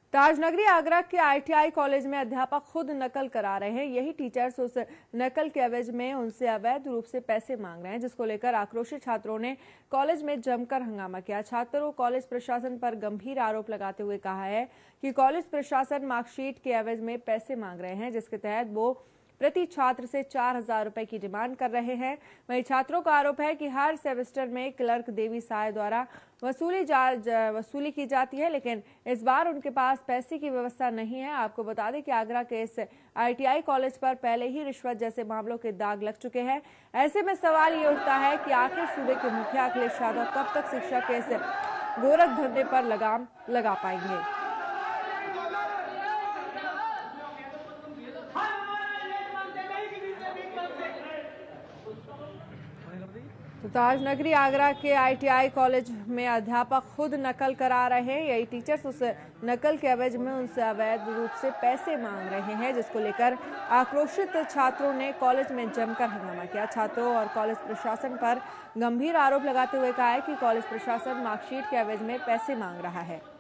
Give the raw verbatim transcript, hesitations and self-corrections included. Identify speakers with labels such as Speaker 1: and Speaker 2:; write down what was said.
Speaker 1: ताजनगरी आगरा के I T I college में अध्यापक खुद नकल करा रहे हैं। यही टीचर्स उस नकल के एवज में उनसे अवैध रूप से पैसे मांग रहे हैं, जिसको लेकर आक्रोशित छात्रों ने कॉलेज में जमकर हंगामा किया। छात्रों कॉलेज प्रशासन पर गंभीर आरोप लगाते हुए कहा है कि कॉलेज प्रशासन मार्कशीट के एवज में पैसे मांग रहे हैं, जिसके तहत वो प्रति छात्र से चार हजार रुपए की डिमांड कर रहे हैं। वहीं छात्रों का आरोप है कि हर सेमेस्टर में क्लर्क देवी साय द्वारा वसूली जा, वसूली की जाती है, लेकिन इस बार उनके पास पैसे की व्यवस्था नहीं है। आपको बता दें कि आगरा के इस आई टी आई कॉलेज पर पहले ही रिश्वत जैसे मामलों के दाग लग चुके हैं। ऐसे में सवाल ये उठता है कि आखिर सूबे के मुखिया अखिलेश यादव कब तक शिक्षा के इस गोरख धंधे पर लगाम लगा पाएंगे। तो ताजनगरी आगरा के आई टी आई कॉलेज में अध्यापक खुद नकल करा रहे हैं। यही टीचर्स उस नकल के एवज में उनसे अवैध रूप से पैसे मांग रहे हैं, जिसको लेकर आक्रोशित छात्रों ने कॉलेज में जमकर हंगामा किया। छात्रों और कॉलेज प्रशासन पर गंभीर आरोप लगाते हुए कहा है कि कॉलेज प्रशासन मार्कशीट के एवज में पैसे मांग रहा है।